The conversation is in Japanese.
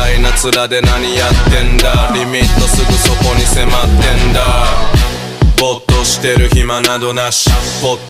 たいな面で何やってんだ。リミットすぐそこに迫ってんだ。ぼーっとしてる暇などなし。